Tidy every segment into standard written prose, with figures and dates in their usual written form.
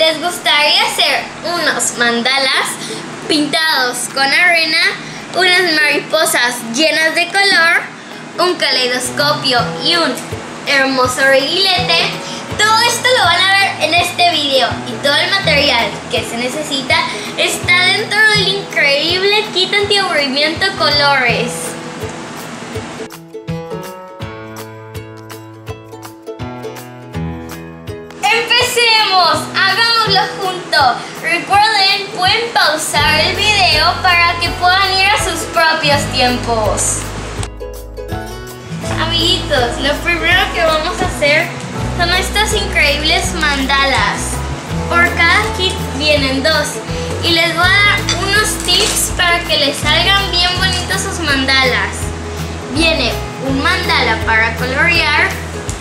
les gustaría hacer unos mandalas pintados con arena, unas mariposas llenas de color, un caleidoscopio y un hermoso reguilete, todo esto lo van a ver en este video y todo el material que se necesita está dentro del increíble kit antiaburrimiento colores. ¡Empecemos! ¡Hagámoslo juntos! Recuerden, pueden pausar el video para que puedan ir a sus propios tiempos. Amiguitos, lo primero que vamos a hacer son estas increíbles mandalas. Por cada kit vienen dos y les voy a dar unos tips para que les salgan bien bonitos sus mandalas. Viene un mandala para colorear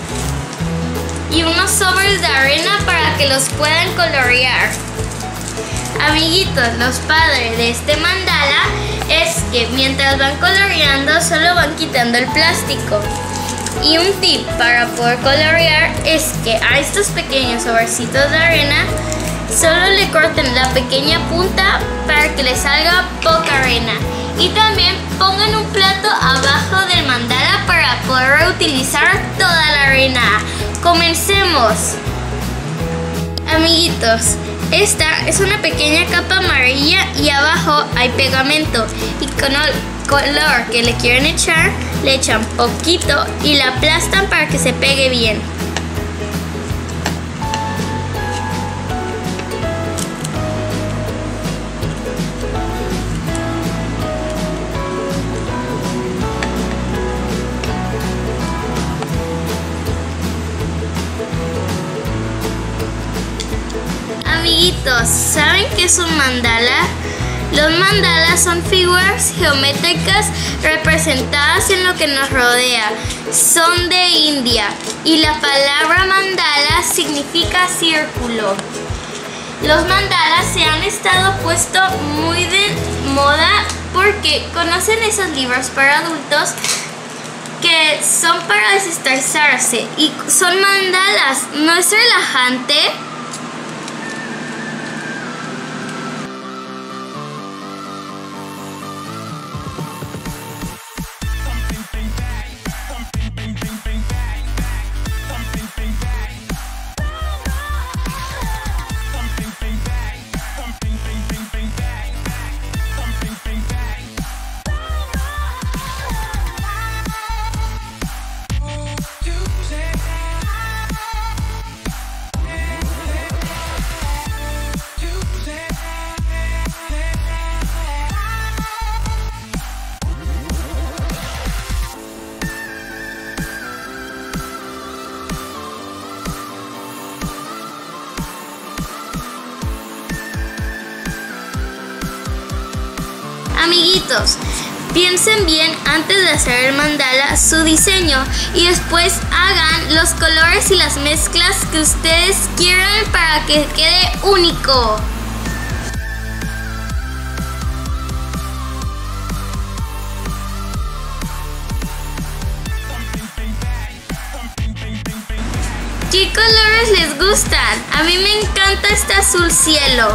y unos sobres de arena para que los puedan colorear. Amiguitos, los padres de este mandala es que mientras van coloreando solo van quitando el plástico. Y un tip para poder colorear es que a estos pequeños sobrecitos de arena solo le corten la pequeña punta para que les salga poca arena. Y también pongan un plato abajo del mandala para poder reutilizar toda la arena. ¡Comencemos! Amiguitos, esta es una pequeña capa amarilla y abajo hay pegamento. Y con el color que le quieren echar, le echan poquito y la aplastan para que se pegue bien. Amiguitos, ¿saben qué es un mandala? Los mandalas son figuras geométricas representadas en lo que nos rodea. Son de India y la palabra mandala significa círculo. Los mandalas se han estado puesto muy de moda porque conocen esos libros para adultos que son para desestresarse y son mandalas. ¿No es relajante? Amiguitos, piensen bien antes de hacer el mandala su diseño y después hagan los colores y las mezclas que ustedes quieran para que quede único. ¿Qué colores les gustan? A mí me encanta este azul cielo.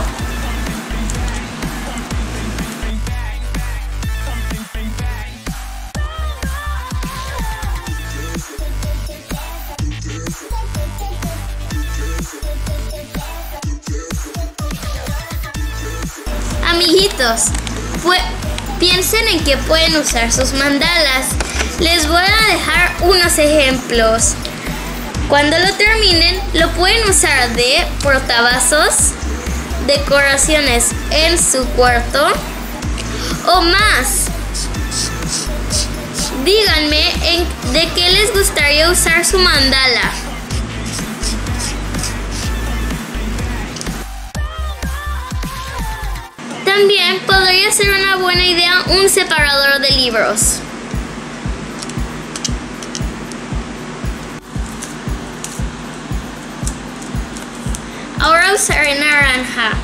Amiguitos, piensen en que pueden usar sus mandalas. Les voy a dejar unos ejemplos. Cuando lo terminen, lo pueden usar de portavasos, decoraciones en su cuarto o más. Díganme de qué les gustaría usar su mandala. También podría ser una buena idea un separador de libros. Ahora usaré naranja.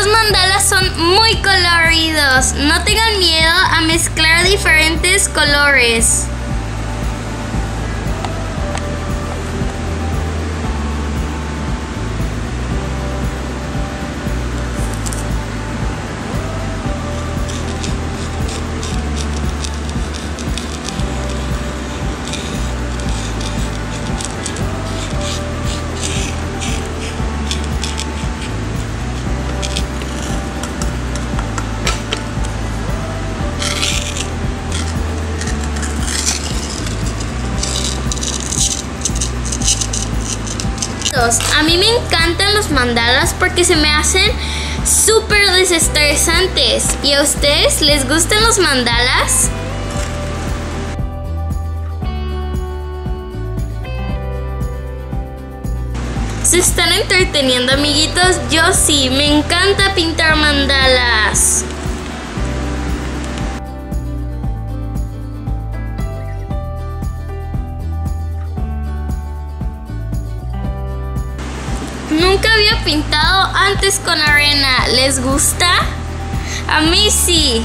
Estos mandalas son muy coloridos. No tengan miedo a mezclar diferentes colores. A mí me encantan los mandalas porque se me hacen súper desestresantes. ¿Y a ustedes les gustan los mandalas? ¿Se están entreteniendo, amiguitos? Yo sí, me encanta pintar mandalas. Nunca había pintado antes con arena. ¿Les gusta? A mí sí.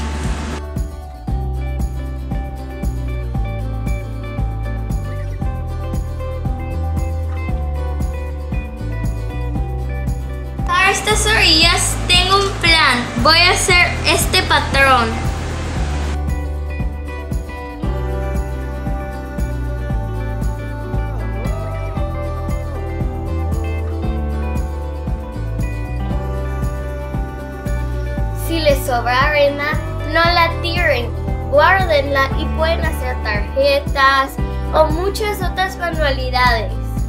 Para estas orillas tengo un plan. Voy a hacer este patrón. Si les sobra arena, no la tiren, guárdenla y pueden hacer tarjetas o muchas otras manualidades.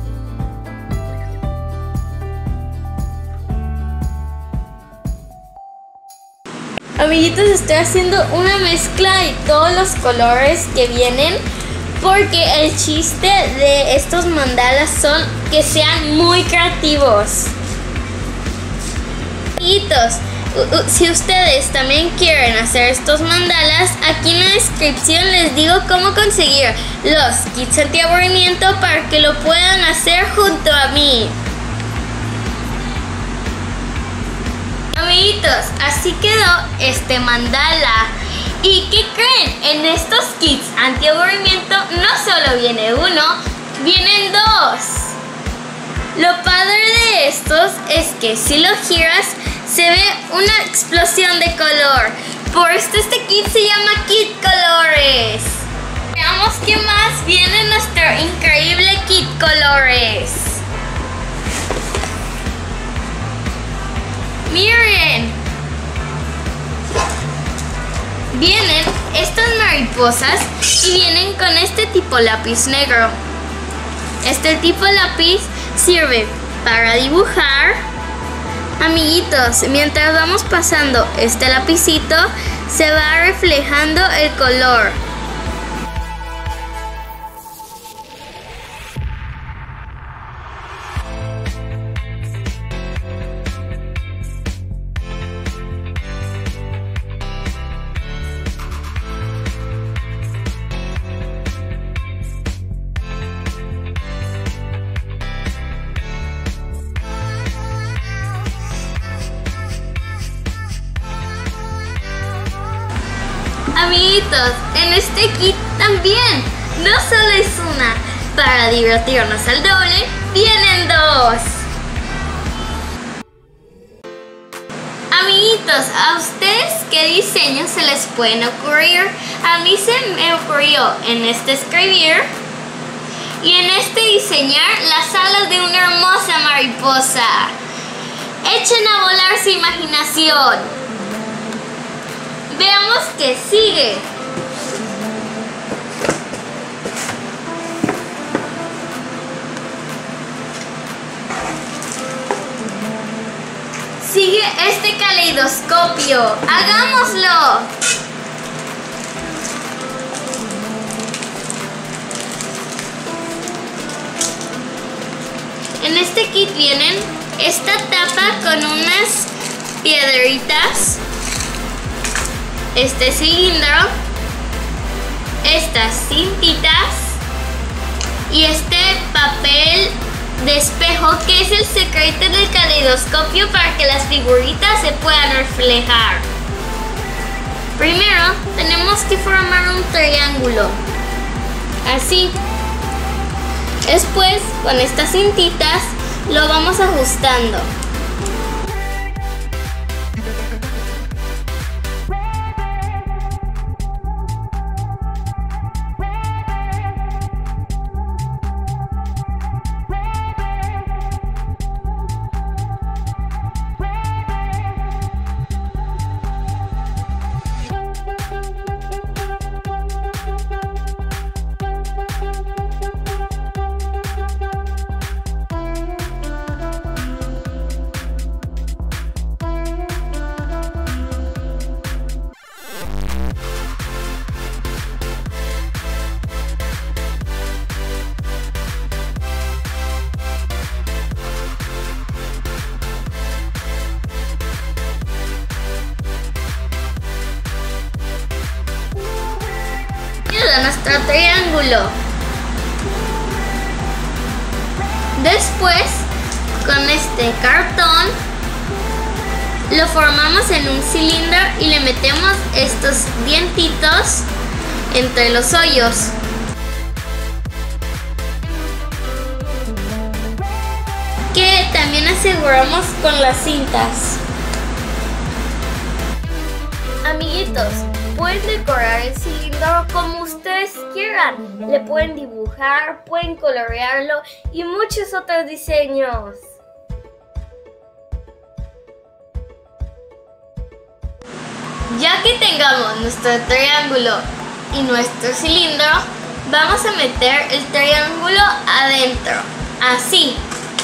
Amiguitos, estoy haciendo una mezcla de todos los colores que vienen porque el chiste de estos mandalas son que sean muy creativos. Amiguitos, si ustedes también quieren hacer estos mandalas, aquí en la descripción les digo cómo conseguir los kits antiaburrimiento para que lo puedan hacer junto a mí. Amiguitos, así quedó este mandala. ¿Y qué creen? En estos kits antiaburrimiento no solo viene uno, vienen dos. Lo padre de estos es que si lo giras se ve una explosión de color. Por esto este kit se llama Kit Colores. Veamos qué más viene en nuestro increíble Kit Colores. Miren. Vienen estas mariposas y vienen con este tipo lápiz negro. Este tipo lápiz sirve para dibujar. Amiguitos, mientras vamos pasando este lapicito, se va reflejando el color. Amiguitos, en este kit también, no solo es una, para divertirnos al doble, vienen dos. Amiguitos, ¿a ustedes qué diseños se les pueden ocurrir? A mí se me ocurrió en este escribir y en este diseñar las alas de una hermosa mariposa. Echen a volar su imaginación. Veamos qué sigue. Sigue este caleidoscopio. ¡Hagámoslo! En este kit vienen esta tapa con unas piedritas, este cilindro, estas cintitas y este papel de espejo que es el secreto del caleidoscopio para que las figuritas se puedan reflejar. Primero tenemos que formar un triángulo, así. Después con estas cintitas lo vamos ajustando. Nuestro triángulo. Después con este cartón lo formamos en un cilindro y le metemos estos dientitos entre los hoyos. Que también aseguramos con las cintas. Amiguitos, pueden decorar el cilindro como ustedes quieran. Le pueden dibujar, pueden colorearlo y muchos otros diseños. Ya que tengamos nuestro triángulo y nuestro cilindro, vamos a meter el triángulo adentro, así.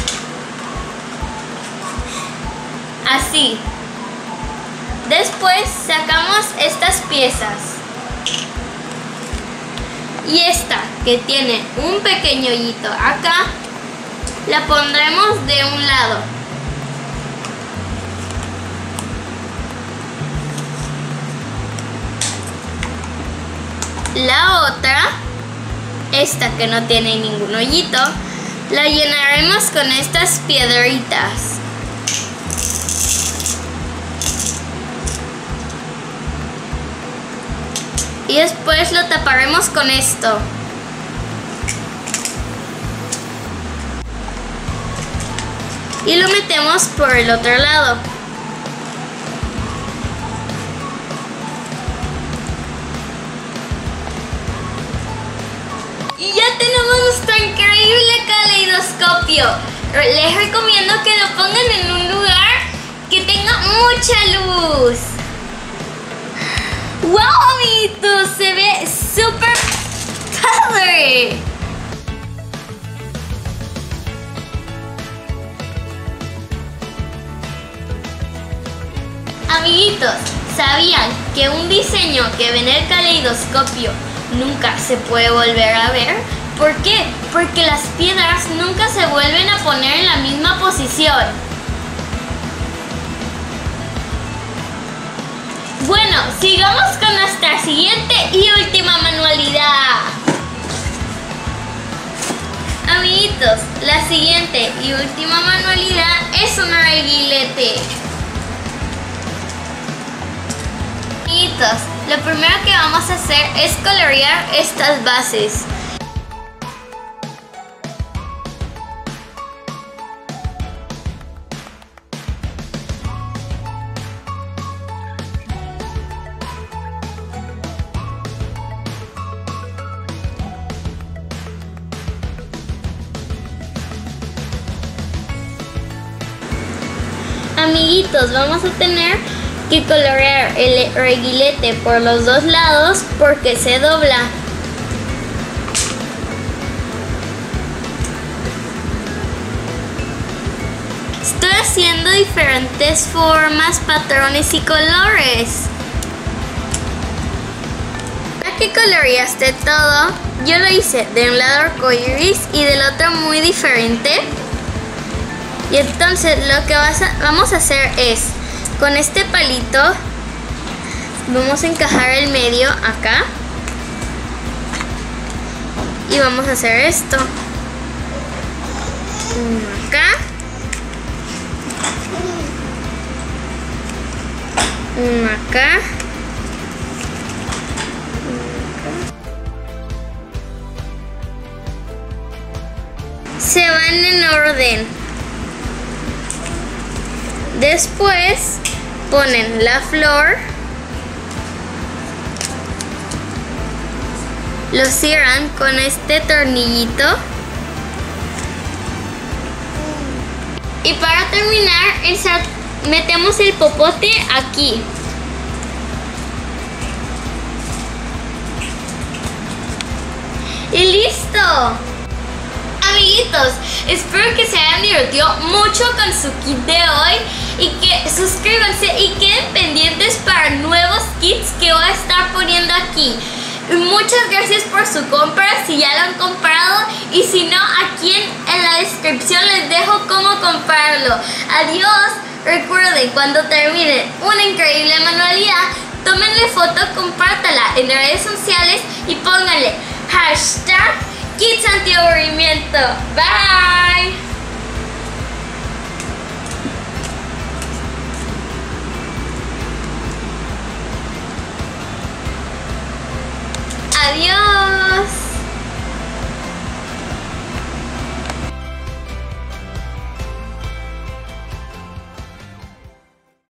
Así. Después sacamos estas piezas. Y esta, que tiene un pequeño hoyito acá, la pondremos de un lado. La otra, esta que no tiene ningún hoyito, la llenaremos con estas piedritas. Y después lo taparemos con esto. Y lo metemos por el otro lado. Y ya tenemos nuestro increíble caleidoscopio. Les recomiendo que lo pongan en un lugar que tenga mucha luz. ¡Wow, amiguitos! Se ve súper padre. Amiguitos, ¿sabían que un diseño que ven en el caleidoscopio nunca se puede volver a ver? ¿Por qué? Porque las piedras nunca se vuelven a poner en la misma posición. Bueno, sigamos con nuestra siguiente y última manualidad. Amiguitos, la siguiente y última manualidad es un reguilete. Amiguitos, lo primero que vamos a hacer es colorear estas bases. Amiguitos, vamos a tener que colorear el reguilete por los dos lados porque se dobla. Estoy haciendo diferentes formas, patrones y colores. Ya que coloreaste todo, yo lo hice de un lado arcoíris y del otro muy diferente. Y entonces lo que vamos a hacer es, con este palito, vamos a encajar el medio acá. Y vamos a hacer esto. Uno acá. Uno acá. Se van en orden. Después ponen la flor. Lo cierran con este tornillito. Y para terminar, metemos el popote aquí. ¡Y listo! Amiguitos, espero que se hayan divertido mucho con su kit de hoy y que suscríbanse y queden pendientes para nuevos kits que voy a estar poniendo aquí. Muchas gracias por su compra si ya lo han comprado, y si no, aquí en la descripción les dejo cómo comprarlo. Adiós. Recuerden, cuando terminen una increíble manualidad, tómenle foto, compártala en redes sociales y pónganle #Kits Antiaburrimiento. Bye. Adiós.